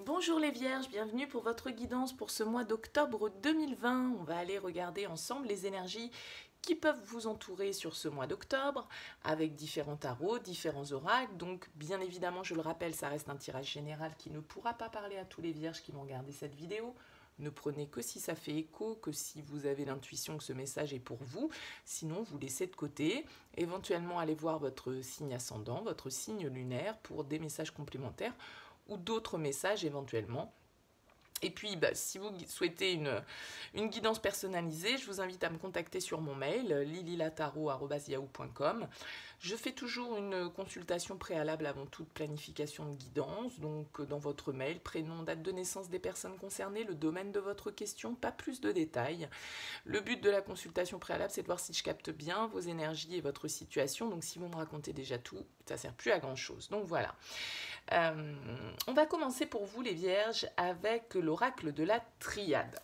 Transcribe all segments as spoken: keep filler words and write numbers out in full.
Bonjour les Vierges, bienvenue pour votre guidance pour ce mois d'octobre deux mille vingt. On va aller regarder ensemble les énergies qui peuvent vous entourer sur ce mois d'octobre avec différents tarots, différents oracles. Donc bien évidemment, je le rappelle, ça reste un tirage général qui ne pourra pas parler à tous les Vierges qui vont regarder cette vidéo. Ne prenez que si ça fait écho, que si vous avez l'intuition que ce message est pour vous. Sinon, vous laissez de côté. Éventuellement, allez voir votre signe ascendant, votre signe lunaire pour des messages complémentaires ou d'autres messages éventuellement. Et puis, bah, si vous souhaitez une, une guidance personnalisée, je vous invite à me contacter sur mon mail, lililataro arobase yahoo point com. Je fais toujours une consultation préalable avant toute planification de guidance. Donc, dans votre mail, prénom, date de naissance des personnes concernées, le domaine de votre question, pas plus de détails. Le but de la consultation préalable, c'est de voir si je capte bien vos énergies et votre situation. Donc, si vous me racontez déjà tout, ça ne sert plus à grand-chose. Donc, voilà. Euh, on va commencer pour vous les Vierges avec l'oracle de la triade.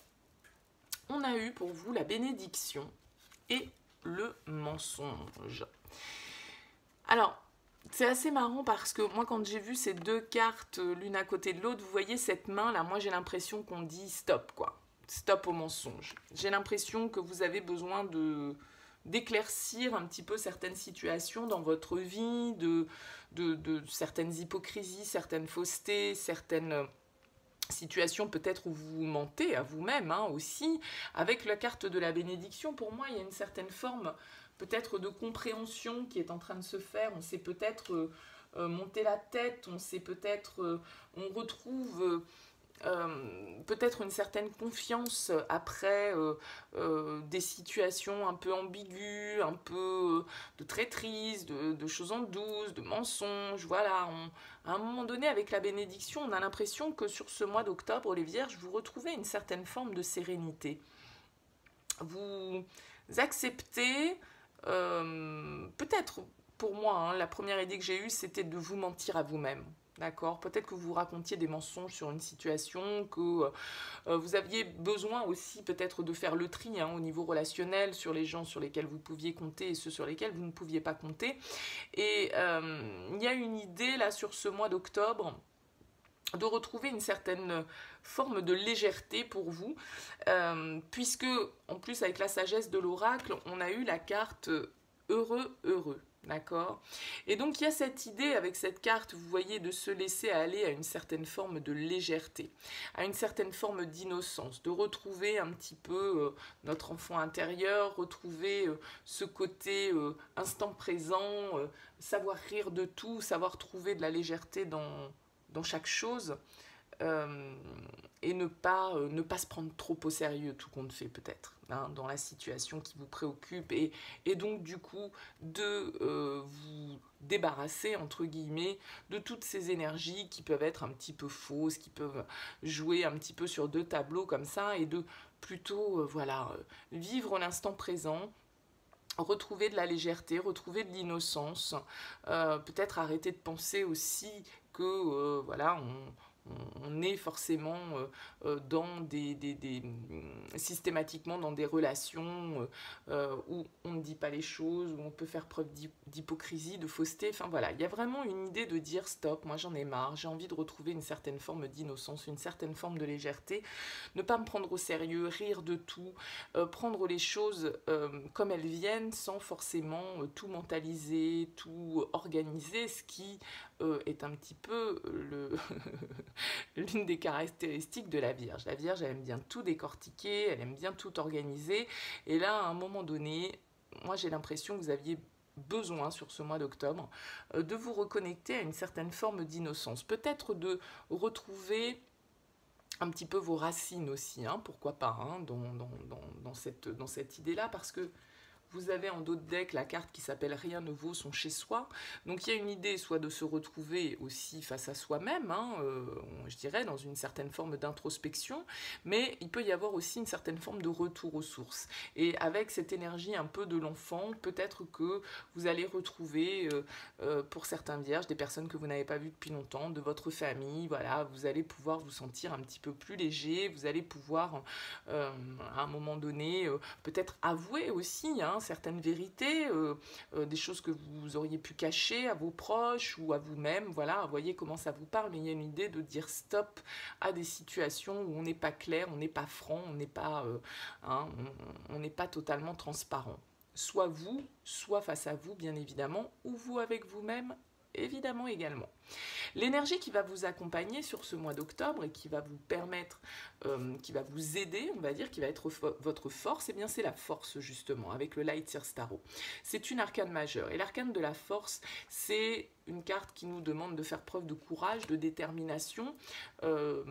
On a eu pour vous la bénédiction et le mensonge. Alors, c'est assez marrant parce que moi quand j'ai vu ces deux cartes l'une à côté de l'autre, vous voyez cette main là, moi j'ai l'impression qu'on dit stop quoi. Stop au mensonge. J'ai l'impression que vous avez besoin de... d'éclaircir un petit peu certaines situations dans votre vie, de, de, de certaines hypocrisies, certaines faussetés, certaines situations peut-être où vous mentez à vous-même hein, aussi. Avec la carte de la bénédiction, pour moi, il y a une certaine forme peut-être de compréhension qui est en train de se faire. On s'est peut-être euh, euh, monté la tête, on s'est peut-être... Euh, on retrouve... Euh, Euh, peut-être une certaine confiance après euh, euh, des situations un peu ambiguës, un peu de traîtrise, de, de choses en douce, de mensonges. Voilà, on, à un moment donné, avec la bénédiction, on a l'impression que sur ce mois d'octobre, les Vierges, vous retrouvez une certaine forme de sérénité. Vous acceptez, euh, peut-être pour moi, hein, la première idée que j'ai eue, c'était de vous mentir à vous-même. D'accord, peut-être que vous racontiez des mensonges sur une situation, que euh, vous aviez besoin aussi peut-être de faire le tri hein, au niveau relationnel sur les gens sur lesquels vous pouviez compter et ceux sur lesquels vous ne pouviez pas compter. Et euh, il y a une idée là sur ce mois d'octobre de retrouver une certaine forme de légèreté pour vous, euh, puisque en plus avec la sagesse de l'oracle, on a eu la carte heureux, heureux. D'accord? Et donc il y a cette idée avec cette carte, vous voyez, de se laisser aller à une certaine forme de légèreté, à une certaine forme d'innocence, de retrouver un petit peu euh, notre enfant intérieur, retrouver euh, ce côté euh, instant présent, euh, savoir rire de tout, savoir trouver de la légèreté dans, dans chaque chose. Euh, et ne pas, euh, ne pas se prendre trop au sérieux tout compte fait peut-être hein, dans la situation qui vous préoccupe et, et donc du coup de euh, vous débarrasser entre guillemets de toutes ces énergies qui peuvent être un petit peu fausses, qui peuvent jouer un petit peu sur deux tableaux comme ça et de plutôt euh, voilà, euh, vivre l'instant présent, retrouver de la légèreté, retrouver de l'innocence, euh, peut-être arrêter de penser aussi que euh, voilà on on est forcément euh, dans des, des, des systématiquement dans des relations euh, où on ne dit pas les choses, où on peut faire preuve d'hypocrisie, de fausseté. Enfin voilà, il y a vraiment une idée de dire stop, moi j'en ai marre, j'ai envie de retrouver une certaine forme d'innocence, une certaine forme de légèreté, ne pas me prendre au sérieux, rire de tout, euh, prendre les choses euh, comme elles viennent sans forcément euh, tout mentaliser, tout organiser, ce qui euh, est un petit peu le l'une des caractéristiques de la Vierge. La Vierge, elle aime bien tout décortiquer, elle aime bien tout organiser. Et là, à un moment donné, moi j'ai l'impression que vous aviez besoin sur ce mois d'octobre euh, de vous reconnecter à une certaine forme d'innocence. Peut-être de retrouver un petit peu vos racines aussi, hein, pourquoi pas, hein, dans, dans, dans, dans cette, dans cette idée-là, parce que vous avez en dos de deck la carte qui s'appelle « Rien ne vaut son chez-soi ». Donc il y a une idée soit de se retrouver aussi face à soi-même, hein, euh, je dirais, dans une certaine forme d'introspection, mais il peut y avoir aussi une certaine forme de retour aux sources. Et avec cette énergie un peu de l'enfant, peut-être que vous allez retrouver, euh, euh, pour certains vierges, des personnes que vous n'avez pas vues depuis longtemps, de votre famille, voilà, vous allez pouvoir vous sentir un petit peu plus léger, vous allez pouvoir, euh, à un moment donné, euh, peut-être avouer aussi, hein, certaines vérités, euh, euh, des choses que vous auriez pu cacher à vos proches ou à vous-même. Voilà, vous voyez comment ça vous parle, mais il y a une idée de dire stop à des situations où on n'est pas clair, on n'est pas franc, on n'est pas, euh, hein, on n'est pas totalement transparent. Soit vous, soit face à vous, bien évidemment, ou vous avec vous-même, évidemment également. L'énergie qui va vous accompagner sur ce mois d'octobre et qui va vous permettre, euh, qui va vous aider, on va dire, qui va être votre force, eh bien c'est la force justement, avec le Light Seer Tarot. C'est une arcane majeure. Et l'arcane de la force, c'est une carte qui nous demande de faire preuve de courage, de détermination, euh,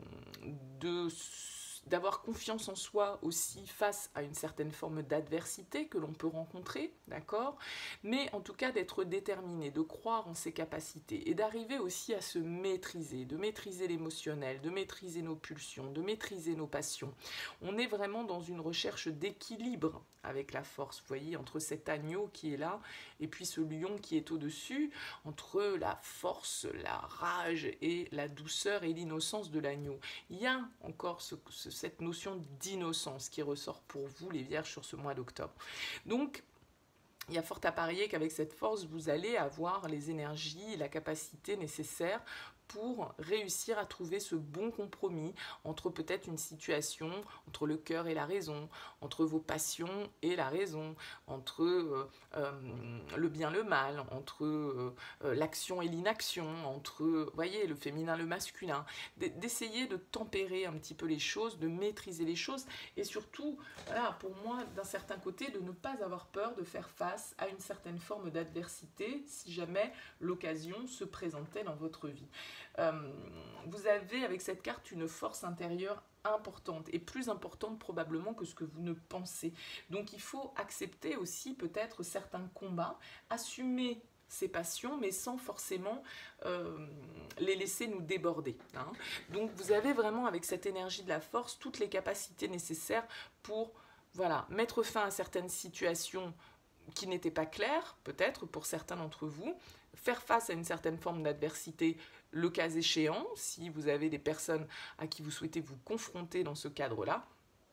de d'avoir confiance en soi aussi face à une certaine forme d'adversité que l'on peut rencontrer, d'accord? Mais en tout cas d'être déterminé, de croire en ses capacités et d'arriver aussi à se maîtriser, de maîtriser l'émotionnel, de maîtriser nos pulsions, de maîtriser nos passions. On est vraiment dans une recherche d'équilibre avec la force, vous voyez, entre cet agneau qui est là et puis ce lion qui est au-dessus, entre la force, la rage et la douceur et l'innocence de l'agneau. Il y a encore ce, ce, cette notion d'innocence qui ressort pour vous, les vierges, sur ce mois d'octobre. Donc, il y a fort à parier qu'avec cette force, vous allez avoir les énergies, la capacité nécessaire pour réussir à trouver ce bon compromis entre peut-être une situation, entre le cœur et la raison, entre vos passions et la raison, entre euh, euh, le bien et le mal, entre euh, l'action et l'inaction, entre, vous voyez, le féminin et le masculin, d'essayer de tempérer un petit peu les choses, de maîtriser les choses, et surtout, voilà, pour moi, d'un certain côté, de ne pas avoir peur de faire face à une certaine forme d'adversité si jamais l'occasion se présentait dans votre vie. Euh, vous avez avec cette carte une force intérieure importante et plus importante probablement que ce que vous ne pensez. Donc il faut accepter aussi peut-être certains combats, assumer ses passions, mais sans forcément euh, les laisser nous déborder, hein. Donc vous avez vraiment avec cette énergie de la force toutes les capacités nécessaires pour, voilà, mettre fin à certaines situations qui n'étaient pas claires, peut-être pour certains d'entre vous, faire face à une certaine forme d'adversité, le cas échéant, si vous avez des personnes à qui vous souhaitez vous confronter dans ce cadre-là.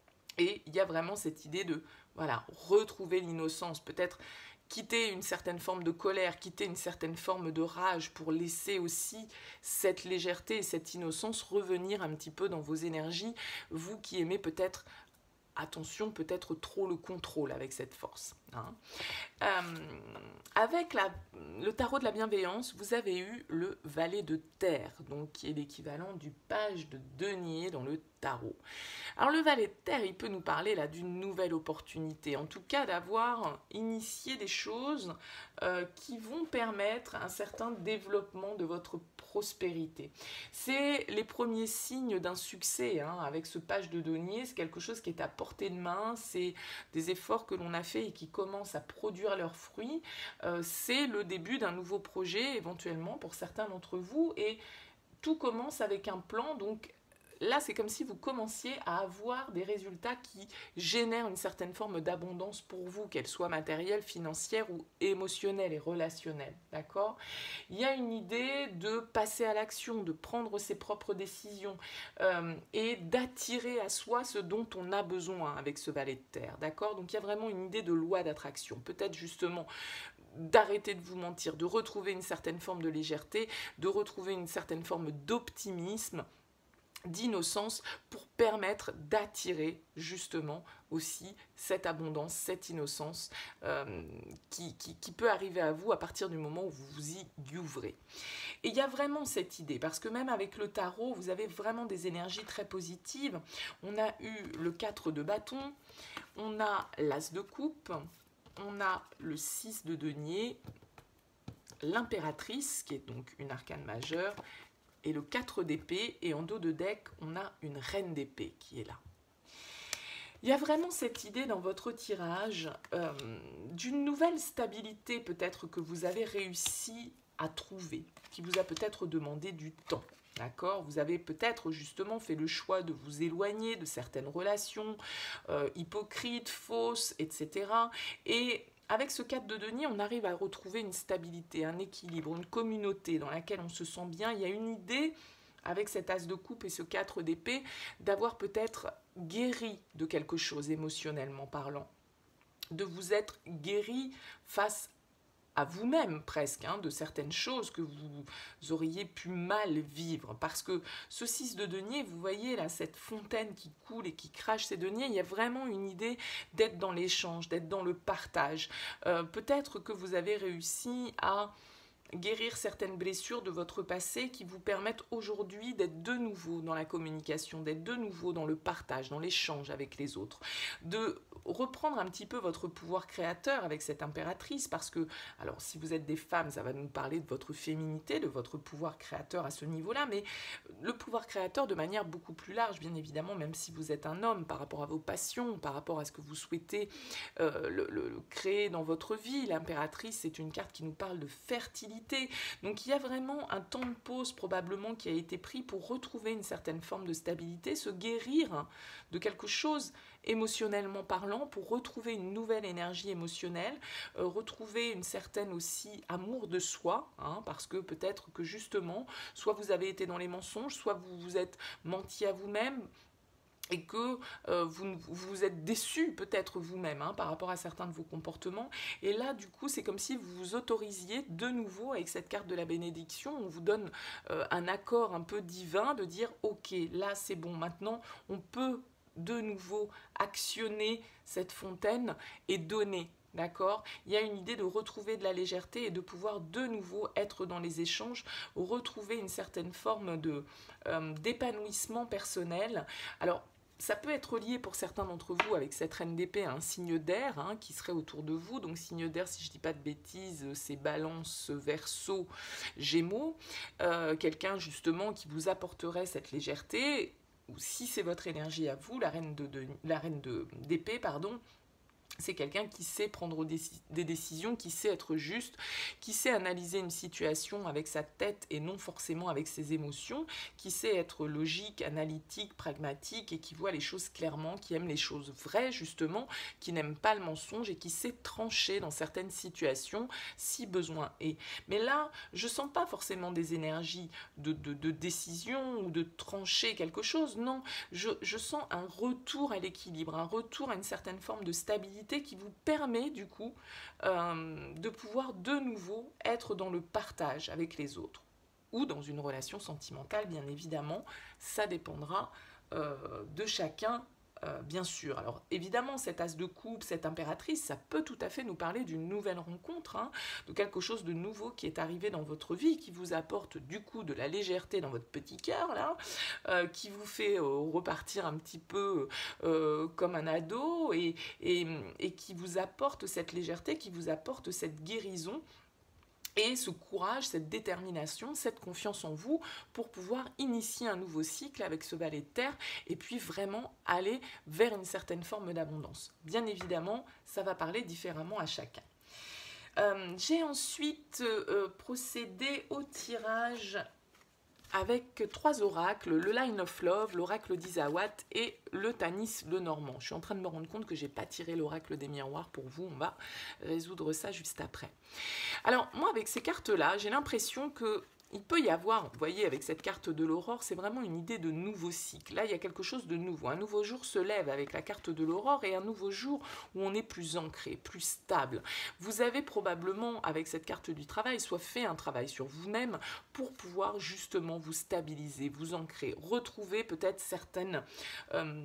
Et il y a vraiment cette idée de, voilà, retrouver l'innocence, peut-être quitter une certaine forme de colère, quitter une certaine forme de rage pour laisser aussi cette légèreté et cette innocence revenir un petit peu dans vos énergies, vous qui aimez peut-être, attention, peut-être trop le contrôle avec cette force, hein. Euh, avec la, le tarot de la bienveillance, vous avez eu le valet de terre, donc qui est l'équivalent du page de denier dans le tarot. Alors le valet de terre, il peut nous parler là d'une nouvelle opportunité, en tout cas d'avoir initié des choses euh, qui vont permettre un certain développement de votre prospérité. C'est les premiers signes d'un succès, hein, avec ce page de denier, c'est quelque chose qui est à portée de main, c'est des efforts que l'on a fait et qui commencent à produire leurs fruits, euh, c'est le début d'un nouveau projet éventuellement pour certains d'entre vous et tout commence avec un plan, donc là c'est comme si vous commenciez à avoir des résultats qui génèrent une certaine forme d'abondance pour vous, qu'elle soit matérielle, financière ou émotionnelle et relationnelle, d'accord? Il y a une idée de passer à l'action, de prendre ses propres décisions euh, et d'attirer à soi ce dont on a besoin avec ce valet de terre, d'accord? Donc il y a vraiment une idée de loi d'attraction, peut-être justement d'arrêter de vous mentir, de retrouver une certaine forme de légèreté, de retrouver une certaine forme d'optimisme, d'innocence pour permettre d'attirer justement aussi cette abondance, cette innocence euh, qui, qui, qui peut arriver à vous à partir du moment où vous vous y ouvrez. Et il y a vraiment cette idée, parce que même avec le tarot, vous avez vraiment des énergies très positives. On a eu le quatre de bâton, on a l'as de coupe, on a le six de denier, l'impératrice, qui est donc une arcane majeure, et le quatre d'épée, et en dos de deck, on a une reine d'épée qui est là. Il y a vraiment cette idée dans votre tirage euh, d'une nouvelle stabilité peut-être que vous avez réussi à trouver, qui vous a peut-être demandé du temps. D'accord? Vous avez peut-être justement fait le choix de vous éloigner de certaines relations euh, hypocrites, fausses, et cetera. Et avec ce quatre de denier, on arrive à retrouver une stabilité, un équilibre, une communauté dans laquelle on se sent bien. Il y a une idée, avec cet as de coupe et ce quatre d'épée, d'avoir peut-être guéri de quelque chose émotionnellement parlant. de vous être guéri face à vous-même presque, hein, de certaines choses que vous auriez pu mal vivre. Parce que ce six de denier, vous voyez là, cette fontaine qui coule et qui crache ses deniers, il y a vraiment une idée d'être dans l'échange, d'être dans le partage. Euh, peut-être que vous avez réussi à guérir certaines blessures de votre passé qui vous permettent aujourd'hui d'être de nouveau dans la communication, d'être de nouveau dans le partage, dans l'échange avec les autres, de reprendre un petit peu votre pouvoir créateur avec cette impératrice, parce que, alors si vous êtes des femmes, ça va nous parler de votre féminité, de votre pouvoir créateur à ce niveau-là, mais le pouvoir créateur de manière beaucoup plus large, bien évidemment, même si vous êtes un homme, par rapport à vos passions, par rapport à ce que vous souhaitez euh, le, le, le créer dans votre vie. L'impératrice, c'est une carte qui nous parle de fertilité. Donc il y a vraiment un temps de pause probablement qui a été pris pour retrouver une certaine forme de stabilité, se guérir de quelque chose émotionnellement parlant, pour retrouver une nouvelle énergie émotionnelle, euh, retrouver une certaine aussi amour de soi, hein, parce que peut-être que justement, soit vous avez été dans les mensonges, soit vous vous êtes menti à vous-même, et que euh, vous vous êtes déçu peut-être vous-même hein, par rapport à certains de vos comportements. Et là, du coup, c'est comme si vous vous autorisiez de nouveau, avec cette carte de la bénédiction, on vous donne euh, un accord un peu divin de dire « Ok, là c'est bon, maintenant on peut de nouveau actionner cette fontaine et donner ». D'accord ? Il y a une idée de retrouver de la légèreté et de pouvoir de nouveau être dans les échanges, retrouver une certaine forme de, euh, d'épanouissement personnel. Alors, ça peut être lié pour certains d'entre vous avec cette reine d'épée à un signe d'air hein, qui serait autour de vous. Donc signe d'air, si je ne dis pas de bêtises, c'est Balance, Verseau, Gémeaux. Euh, quelqu'un justement qui vous apporterait cette légèreté, ou si c'est votre énergie à vous, la reine de, de, la reine de, d'épée, pardon, c'est quelqu'un qui sait prendre des décisions, qui sait être juste, qui sait analyser une situation avec sa tête et non forcément avec ses émotions, qui sait être logique, analytique, pragmatique et qui voit les choses clairement, qui aime les choses vraies justement, qui n'aime pas le mensonge et qui sait trancher dans certaines situations si besoin est. Mais là, je ne sens pas forcément des énergies de, de, de décision ou de trancher quelque chose, non, je, je sens un retour à l'équilibre, un retour à une certaine forme de stabilité qui vous permet du coup euh, de pouvoir de nouveau être dans le partage avec les autres ou dans une relation sentimentale, bien évidemment, ça dépendra euh, de chacun. Euh, bien sûr, alors évidemment cette as de coupe, cette impératrice, ça peut tout à fait nous parler d'une nouvelle rencontre, hein, de quelque chose de nouveau qui est arrivé dans votre vie, qui vous apporte du coup de la légèreté dans votre petit cœur, là, euh, qui vous fait euh, repartir un petit peu euh, comme un ado et, et, et qui vous apporte cette légèreté, qui vous apporte cette guérison. Et ce courage, cette détermination, cette confiance en vous pour pouvoir initier un nouveau cycle avec ce valet de terre et puis vraiment aller vers une certaine forme d'abondance. Bien évidemment, ça va parler différemment à chacun. Euh, j'ai ensuite euh, procédé au tirage avec trois oracles, le Line of Love, l'oracle d'Isawat et le Tanis le Normand. Je suis en train de me rendre compte que je n'ai pas tiré l'oracle des miroirs pour vous, on va résoudre ça juste après. Alors moi avec ces cartes-là, j'ai l'impression que il peut y avoir, vous voyez, avec cette carte de l'aurore, c'est vraiment une idée de nouveau cycle. Là, il y a quelque chose de nouveau. Un nouveau jour se lève avec la carte de l'aurore et un nouveau jour où on est plus ancré, plus stable. Vous avez probablement, avec cette carte du travail, soit fait un travail sur vous-même pour pouvoir justement vous stabiliser, vous ancrer, retrouver peut-être certaines, euh,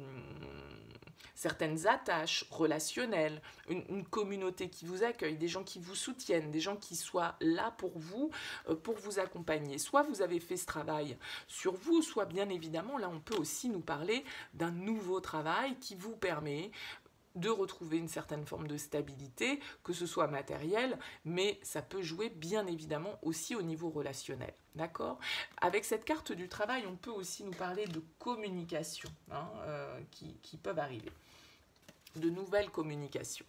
certaines attaches relationnelles, une, une communauté qui vous accueille, des gens qui vous soutiennent, des gens qui soient là pour vous, euh, pour vous accompagner. Soit vous avez fait ce travail sur vous, soit bien évidemment, là on peut aussi nous parler d'un nouveau travail qui vous permet de retrouver une certaine forme de stabilité, que ce soit matériel, mais ça peut jouer bien évidemment aussi au niveau relationnel. D'accord ? Avec cette carte du travail, on peut aussi nous parler de communication hein, euh, qui, qui peuvent arriver, de nouvelles communications.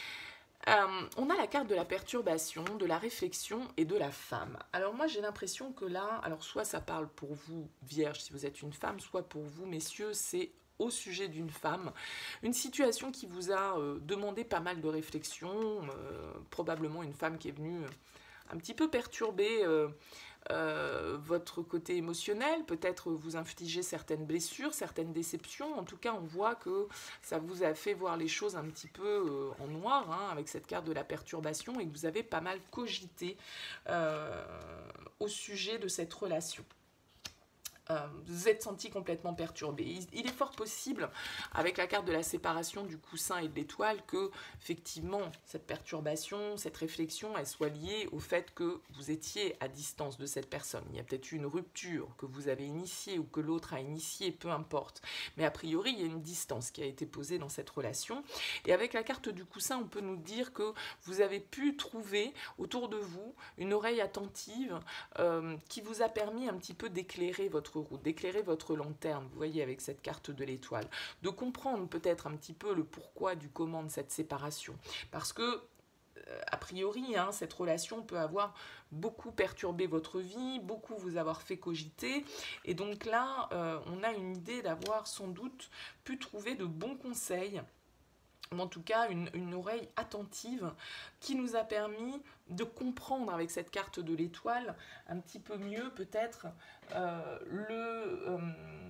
Euh, on a la carte de la perturbation, de la réflexion et de la femme. Alors moi j'ai l'impression que là, alors soit ça parle pour vous vierge si vous êtes une femme, soit pour vous messieurs c'est au sujet d'une femme, une situation qui vous a euh, demandé pas mal de réflexion, euh, probablement une femme qui est venue un petit peu perturber euh, euh, votre côté émotionnel, peut-être vous infliger certaines blessures, certaines déceptions. En tout cas, on voit que ça vous a fait voir les choses un petit peu euh, en noir, hein, avec cette carte de la perturbation, et que vous avez pas mal cogité euh, au sujet de cette relation. Euh, vous êtes senti complètement perturbé. Il, il est fort possible, avec la carte de la séparation du coussin et de l'étoile, que, effectivement, cette perturbation, cette réflexion, elle soit liée au fait que vous étiez à distance de cette personne. Il y a peut-être eu une rupture que vous avez initiée ou que l'autre a initiée, peu importe. Mais a priori, il y a une distance qui a été posée dans cette relation. Et avec la carte du coussin, on peut nous dire que vous avez pu trouver autour de vous une oreille attentive euh, qui vous a permis un petit peu d'éclairer votre route, d'éclairer votre lanterne, vous voyez, avec cette carte de l'étoile, de comprendre peut-être un petit peu le pourquoi du comment de cette séparation, parce que euh, a priori, hein, cette relation peut avoir beaucoup perturbé votre vie, beaucoup vous avoir fait cogiter, et donc là, euh, on a une idée d'avoir sans doute pu trouver de bons conseils, ou en tout cas une, une oreille attentive qui nous a permis de comprendre avec cette carte de l'étoile un petit peu mieux peut-être euh, le, euh,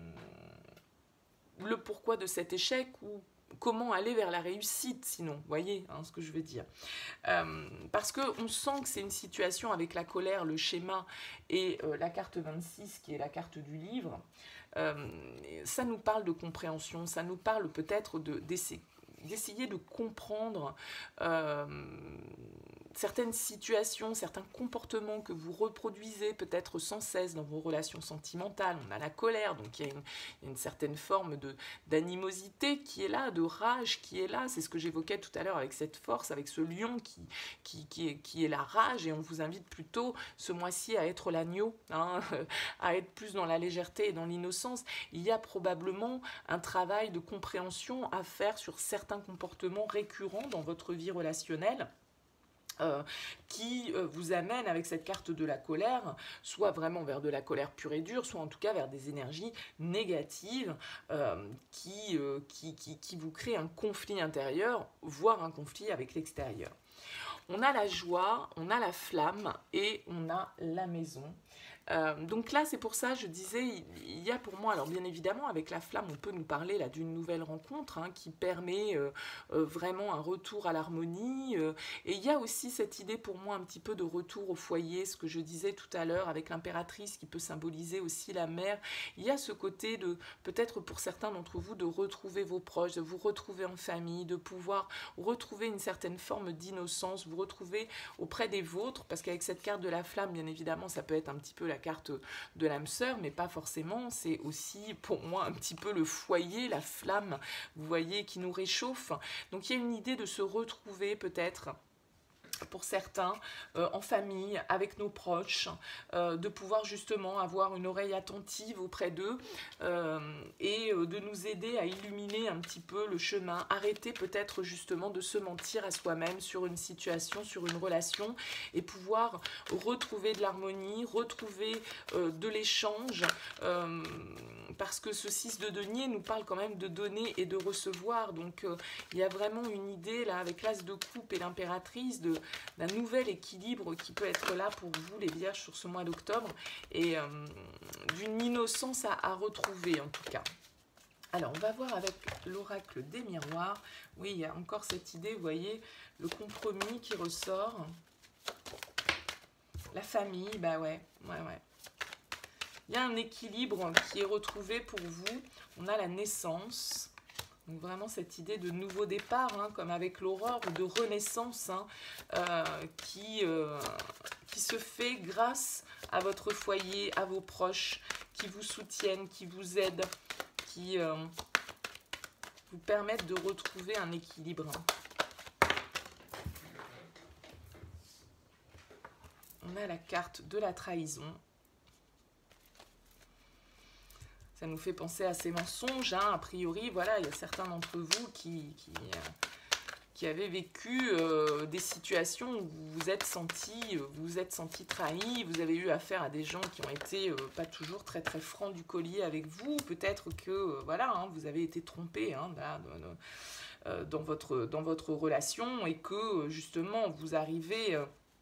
le pourquoi de cet échec ou comment aller vers la réussite sinon, vous voyez hein, ce que je veux dire. Euh, parce qu'on sent que c'est une situation avec la colère, le schéma et euh, la carte vingt-six qui est la carte du livre, euh, ça nous parle de compréhension, ça nous parle peut-être de, d'essayer d'essayer de comprendre euh, certaines situations, certains comportements que vous reproduisez peut-être sans cesse dans vos relations sentimentales. On a la colère, donc il y a une, il y a une certaine forme de, d'animosité qui est là, de rage qui est là. C'est ce que j'évoquais tout à l'heure avec cette force, avec ce lion qui, qui, qui, est, qui est la rage. Et on vous invite plutôt ce mois-ci à être l'agneau, hein, à être plus dans la légèreté et dans l'innocence. Il y a probablement un travail de compréhension à faire sur certains comportements récurrents dans votre vie relationnelle euh, qui euh, vous amènent avec cette carte de la colère, soit vraiment vers de la colère pure et dure, soit en tout cas vers des énergies négatives euh, qui, euh, qui, qui, qui vous créent un conflit intérieur, voire un conflit avec l'extérieur. On a la joie, on a la flamme et on a la maison. Euh, donc là, c'est pour ça, je disais, il y a pour moi, alors bien évidemment, avec la flamme, on peut nous parler là d'une nouvelle rencontre hein, qui permet euh, euh, vraiment un retour à l'harmonie. Euh, et il y a aussi cette idée pour moi un petit peu de retour au foyer, ce que je disais tout à l'heure avec l'impératrice qui peut symboliser aussi la mère. Il y a ce côté de, peut-être pour certains d'entre vous, de retrouver vos proches, de vous retrouver en famille, de pouvoir retrouver une certaine forme d'innocence, vous retrouver auprès des vôtres, parce qu'avec cette carte de la flamme, bien évidemment, ça peut être un petit peu la carte de l'âme sœur, mais pas forcément, c'est aussi pour moi un petit peu le foyer, la flamme, vous voyez, qui nous réchauffe. Donc il y a une idée de se retrouver peut-être pour certains, euh, en famille, avec nos proches, euh, de pouvoir justement avoir une oreille attentive auprès d'eux euh, et euh, de nous aider à illuminer un petit peu le chemin, arrêter peut-être justement de se mentir à soi-même sur une situation, sur une relation et pouvoir retrouver de l'harmonie, retrouver euh, de l'échange euh, parce que ce six de denier nous parle quand même de donner et de recevoir, donc euh, il y a vraiment une idée là avec l'as de coupe et l'impératrice de d'un nouvel équilibre qui peut être là pour vous les vierges sur ce mois d'octobre et euh, d'une innocence à, à retrouver en tout cas. Alors on va voir avec l'oracle des miroirs, oui il y a encore cette idée, vous voyez, le compromis qui ressort, la famille, bah ouais, ouais ouais. Il y a un équilibre qui est retrouvé pour vous, on a la naissance. Donc vraiment cette idée de nouveau départ, hein, comme avec l'aurore, ou de renaissance, hein, euh, qui, euh, qui se fait grâce à votre foyer, à vos proches, qui vous soutiennent, qui vous aident, qui euh, vous permettent de retrouver un équilibre. On a la carte de la trahison. Ça nous fait penser à ces mensonges, hein. A priori, voilà, il y a certains d'entre vous qui, qui, euh, qui avaient vécu euh, des situations où vous vous êtes senti, euh, vous vous êtes senti trahi, vous avez eu affaire à des gens qui ont été euh, pas toujours très très francs du collier avec vous, peut-être que, euh, voilà, hein, vous avez été trompé, hein, là, de, de, euh, dans, votre, dans votre relation et que, justement, vous arrivez... Euh,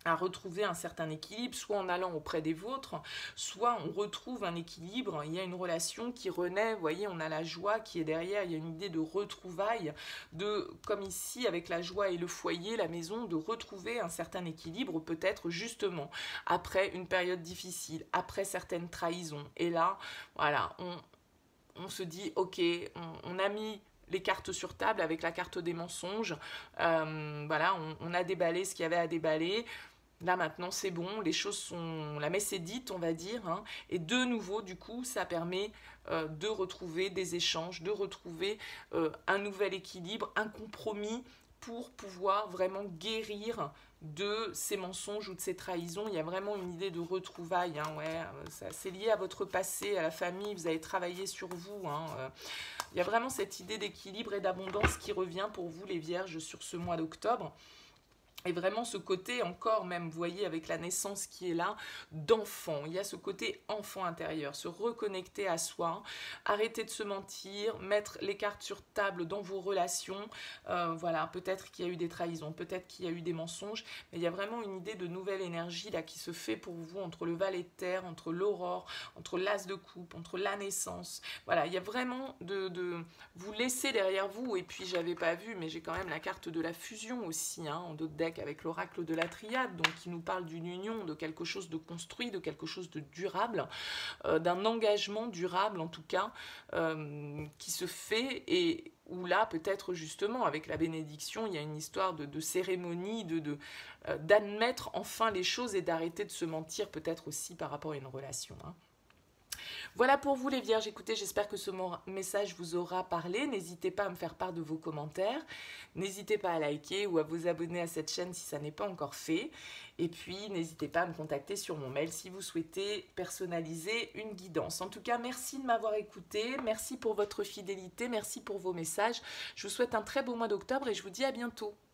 à retrouver un certain équilibre, soit en allant auprès des vôtres, soit on retrouve un équilibre, il y a une relation qui renaît, vous voyez, on a la joie qui est derrière, il y a une idée de retrouvailles, de, comme ici avec la joie et le foyer, la maison, de retrouver un certain équilibre, peut-être justement après une période difficile, après certaines trahisons. Et là, voilà, on, on se dit, ok, on, on a mis les cartes sur table avec la carte des mensonges, euh, voilà, on, on a déballé ce qu'il y avait à déballer. Là maintenant c'est bon, les choses sont, la messe est dite on va dire, hein, et de nouveau du coup ça permet euh, de retrouver des échanges, de retrouver euh, un nouvel équilibre, un compromis pour pouvoir vraiment guérir de ces mensonges ou de ces trahisons. Il y a vraiment une idée de retrouvailles, hein, ouais, c'est lié à votre passé, à la famille, vous avez travaillé sur vous, hein, euh, il y a vraiment cette idée d'équilibre et d'abondance qui revient pour vous les vierges sur ce mois d'octobre. Et vraiment ce côté encore même, vous voyez, avec la naissance qui est là, d'enfant. Il y a ce côté enfant intérieur, se reconnecter à soi, arrêter de se mentir, mettre les cartes sur table dans vos relations. Euh, voilà, peut-être qu'il y a eu des trahisons, peut-être qu'il y a eu des mensonges, mais il y a vraiment une idée de nouvelle énergie là qui se fait pour vous entre le valet de terre, entre l'aurore, entre l'as de coupe, entre la naissance. Voilà, il y a vraiment de, de vous laisser derrière vous. Et puis j'avais pas vu, mais j'ai quand même la carte de la fusion aussi, hein, en d'autres decks, avec l'oracle de la triade, donc qui nous parle d'une union, de quelque chose de construit, de quelque chose de durable, euh, d'un engagement durable en tout cas, euh, qui se fait, et où là peut-être justement avec la bénédiction, il y a une histoire de, de cérémonie, de, de, euh, d'admettre enfin les choses et d'arrêter de se mentir peut-être aussi par rapport à une relation, hein. Voilà pour vous les vierges, écoutez, j'espère que ce message vous aura parlé, n'hésitez pas à me faire part de vos commentaires, n'hésitez pas à liker ou à vous abonner à cette chaîne si ça n'est pas encore fait, et puis n'hésitez pas à me contacter sur mon mail si vous souhaitez personnaliser une guidance. En tout cas, merci de m'avoir écouté, merci pour votre fidélité, merci pour vos messages, je vous souhaite un très beau mois d'octobre et je vous dis à bientôt.